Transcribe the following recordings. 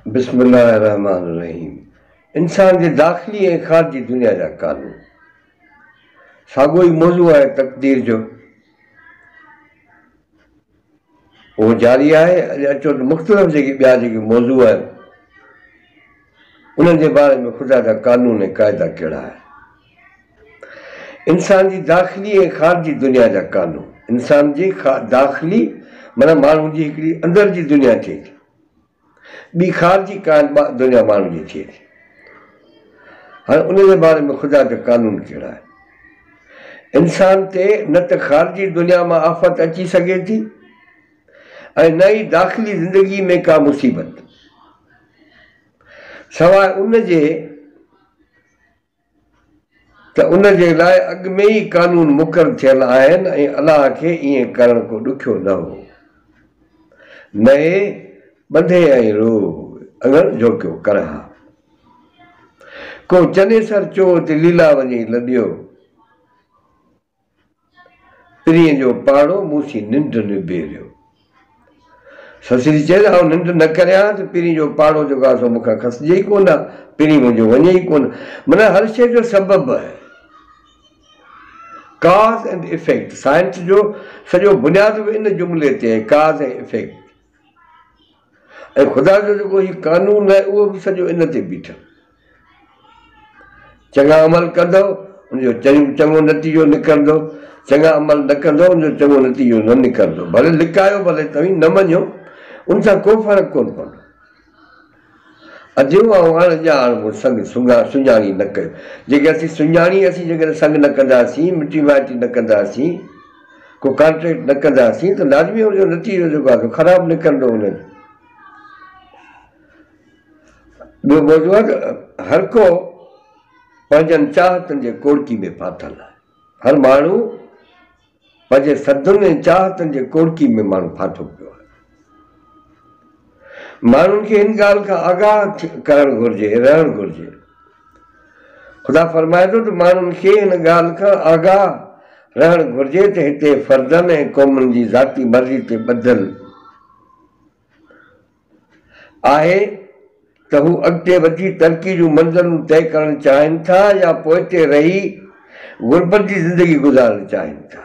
बिस्मिल्लाहिर्रहमानिर्रहीम। इंसान के दाख़िली ऐं ख़ारिजी दुनिया जा कानून। साॻियो ई मौज़ू आहे तक़दीर जो, उहो जारी आहे। अॼु अचो त मुख़्तलिफ़ ॿिया जेके मौज़ू आहिनि उन्हनि जे बारे में ख़ुदा जा कानून ऐं क़ाइदा कहिड़ा आहिनि। इंसान जी दाख़िली ऐं ख़ारिजी दुनिया जा कानून। इंसान जी दाख़िली माना माण्हू जी हिकिड़ी अंदरि जी दुनिया थिए थी, ॿी ख़ारिजी दुनिया माण्हू जी थिए थी। हाणे उन जे बारे में ख़ुदा जा कानून कहिड़ा आहिनि। इंसान ते न त ख़ारिजी दुनिया मां आफ़त अची सघे थी ऐं न ई दाख़िली ज़िंदगी में का मुसीबत, सवाइ उन जे त उन जे लाइ अॻु में ई कानून मुक़ररु थियल आहिनि ऐं अलाह खे ईअं करणु को ॾुखियो न हो। नए ॿंधे ऐं रो अगरि झोकियो कर हा को चने सर चो ते लीला वञी लॾियो, पिरीअ जो पाड़ो मूंसी निंड निबेरियो। ससरी चए आउं निंड न करियां त पिरीअ जो पाड़ो जेको आहे सो मूंखां खसिजे ई कोन, पिरी मुंहिंजो वञे ई कोन। माना हर शइ जो सबबु आहे, काज़ एंड इफेक्ट। साइंस जो सॼो बुनियादु बि इन जुमिले ते आहे, काज़ ऐं इफेक्ट। ऐं ख़ुदा जो जेको हीउ कानून आहे उहो बि सॼो इन ते बीठल। चङा अमल कंदव उनजो चङो नतीजो निकिरंदो, चङा अमल न कंदो उनजो चङो नतीजो न निकिरंदो। भले लिकायो, भले तव्हीं न मञो, उन सां को फ़र्क़ु कोन पवंदो। अॼु ऐं हाणे संग सुञाणी न कयो। जेके असीं सुञाणी असीं जेकॾहिं संग न कंदासीं, मिटी माइटी न कंदासीं, को कॉन्ट्रेक्ट न कंदासीं, त लाज़मी हुनजो नतीजो जेको आहे ख़राबु निकिरंदो। हुनजो ॿियो मौज़ू आहे त हर को पंहिंजनि चाहतनि जे कोड़की में फाथल आहे। हर माण्हू पंहिंजे सदुनि ऐं चाहतनि जे कोड़की में माण्हू फाथो पियो आहे। माण्हुनि खे हिन ॻाल्हि खां आगाह करणु घुरिजे, रहणु घुरिजे। ख़ुदा फरमाए थो त माण्हुनि खे हिन ॻाल्हि खां आगाह रहणु घुरिजे त हिते फ़र्दनि ऐं क़ौमुनि जी ज़ाती मर्ज़ी ते ॿधल आहे त हू अॻिते वधी तरक़ी जूं मंज़िलूं तइ करणु चाहिनि था या पोइ हिते रही गुरबत जी ज़िंदगी गुज़ारणु चाहिनि था।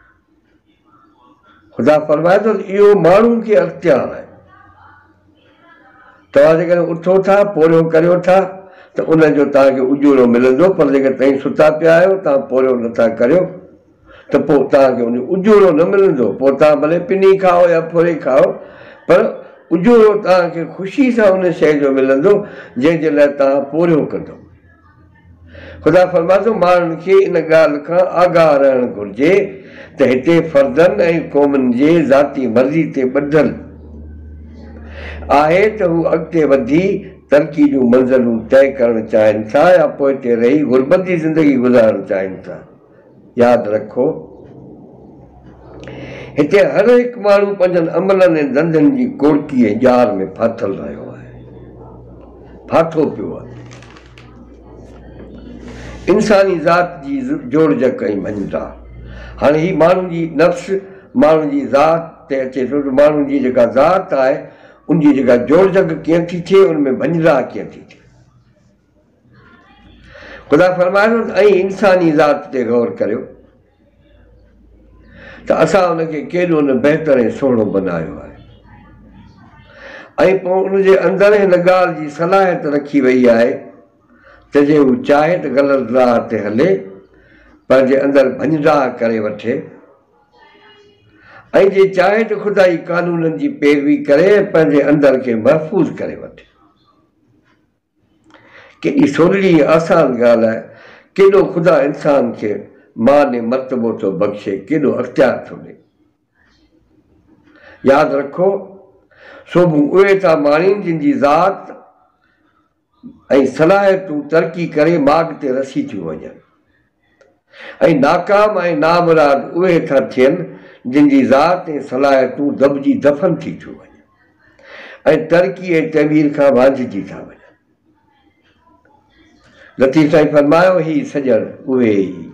ख़ुदा फरमाए थो त इहो माण्हुनि खे अख़्तियार आहे। तव्हां जेकॾहिं उथो था, पोरियो करियो था त उनजो तव्हांखे उजूरो मिलंदो, पर जेकर तव्हीं सुता पिया आहियो, तव्हां पोरियो नथा करियो त पोइ तव्हांखे उन उजूरो न मिलंदो। पोइ तव्हां भले पिनी खाओ या फुरे खाओ, पर उजूरो तव्हांखे ख़ुशी सां उन शइ जो मिलंदो जंहिंजे लाइ तव्हां पोरियो कंदो। ख़ुदा फरमाए थो माण्हुनि खे इन ॻाल्हि खां आगाह रहणु घुरिजे त हिते फ़र्दनि ऐं क़ौमुनि जे ज़ाती मर्ज़ी ते ॿधल आहे त हू अॻिते वधी तरक़ी जूं मंज़िलूं तइ करणु चाहिनि था या पोइ हिते रही गुरबत जी ज़िंदगी गुज़ारणु चाहिनि था। यादि रखो, हिते हर हिकु माण्हू पंहिंजनि अमलनि ऐं धंधनि जी कोड़की ऐं ॼार में फाथल रहियो आहे, फाथो पियो आहे। इंसानी ज़ात जी जोड़जक ऐं मंझंदा। हाणे ही माण्हुनि जी नफ़्स, माण्हुनि जी ज़ात ते अचे थो त माण्हुनि जी जेका ज़ात आहे उनजी जेका जोड़जक कीअं थी थिए, उनमें भंजरा कीअं थी थिए। ख़ुदा फरमाए थो त ऐं इंसानी ज़ात ते गौर करियो त असां उनखे केॾो न बहितर ऐं सुहिणो बनायो आहे। ऐं पोइ उनजे अंदरि हिन ॻाल्हि जी सलाहियत रखी वई आहे त जे हू चाहे त ग़लति राह ते हले, पंहिंजे अंदरि भंजराह करे वठे, ऐं जे चाहे त ख़ुदाई कानूननि जी पैरवी करे पंहिंजे अंदरि खे महफ़ूज़ करे वठे। केॾी सवली आसान ॻाल्हि आहे। केॾो ख़ुदा इंसान खे मान ऐं मर्तबो थो बख़्शे, केॾो अख़्तियार थो ॾे। यादि रखो, सोभूं उहे था माणीनि जिन जी ज़ात ऐं सलाहियतूं तरक़ी करे माॻ ते रसी थियूं वञनि, ऐं नाकाम ऐं नामुराद उहे था थियनि जिन जी ज़ात ऐं सलाहियतूं दॿिजी दफ़न थी थियूं वञनि ऐं तरक़ी ऐं तबीर खां वांझिजी था वञनि। लतीफ़ साईं फरमायो, ही सॼण उहे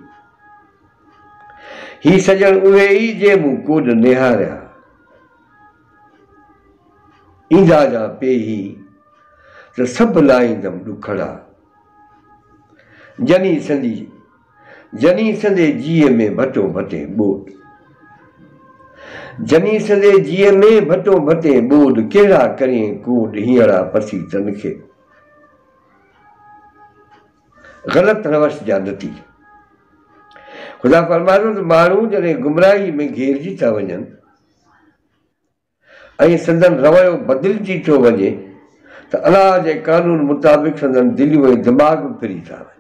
ई जे मूं कोॾ निहारिया, ईंदा जा पेही त सभु लाहींदमि ॾुखड़ा जनी संदे जीअ में भटो भटे ॿोॾ जनी संदे जीअ में भटो भटे ॿोॾ कहिड़ा करें कोड हींअरा पसीतनि खे ग़लति रवश जा नतीजा ख़ुदा फरमायो त माण्हू जॾहिं गुमराही में घेरजी था वञनि ऐं संदन रवैयो बदिलजी थो वञे त अलाह जे कानून मुताबिक़ संदन दिलियूं ऐं दिमाग़ फिरी था वञनि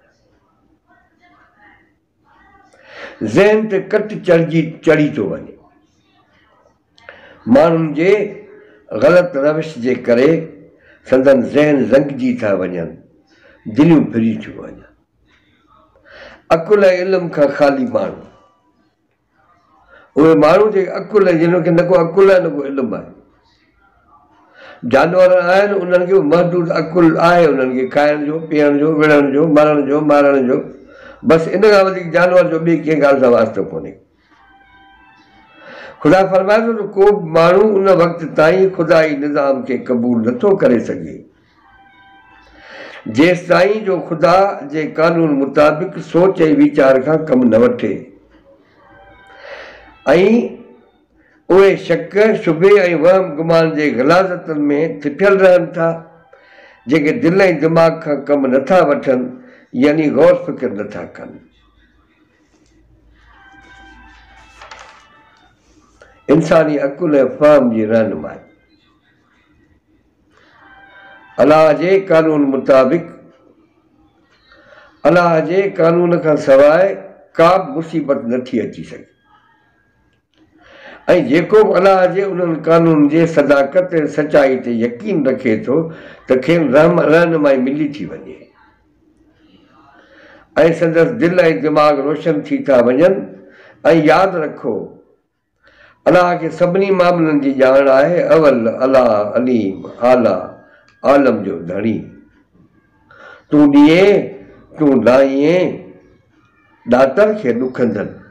ज़हन ते कट चढ़ी थो वञे माण्हुनि जे ग़लति रविश जे करे संदन ज़हन ज़ंगजी था वञनि दिलियूं फिरी थियूं वञनि अकुल ऐं इल्म खां ख़ाली माण्हू उहे माण्हू जेके अकुल जिन खे न को अकुल आहे न को इल्मु आहे जानवर आहिनि उन्हनि खे महदूद अकुल आहे उन्हनि खे खाइण जो पीअण जो विढ़ण जो मरण जो मारण जो बसि इन खां वधीक जानवर जो ॿी कंहिं ॻाल्हि सां वास्तो कोन्हे ख़ुदा फरमाए थो त को बि माण्हू उन वक़्त ताईं ख़ुदाई निज़ाम खे क़बूल नथो करे सघे जेसि ताईं जो ख़ुदा जे कानून मुताबिक़ सोच ऐं वीचार खां कमु न वठे ऐं उहे शक शुबे ऐं वहम गुमान जे ग़लाज़तनि में थिपियल रहनि था जेके दिलि ऐं दिमाग़ खां कमु नथा वठनि यानी गौर फ़िक्र नथा कनि इंसानी अकुल ऐं फ़हम जी रहनुमाई अलाह जे कानून मुताबिक़ अलाह जे कानून खां सवाइ का बि मुसीबत नथी अची सघे ऐं जेको बि अलाह जे उन्हनि कानून जे सदाकत ऐं सचाई ते यकीन रखे थो त खेनि रहनुमाई मिली थी वञे ऐं संदसि दिलि ऐं दिमाग़ रोशन थी था वञनि ऐं यादि रखो अलाह खे सभिनी मामलनि जी ॼाण आहे अवल अलाह अलीम आला आलम जो धणी तूं ॾिए तूं लाहीअ ॾातर खे ॾुखंदनि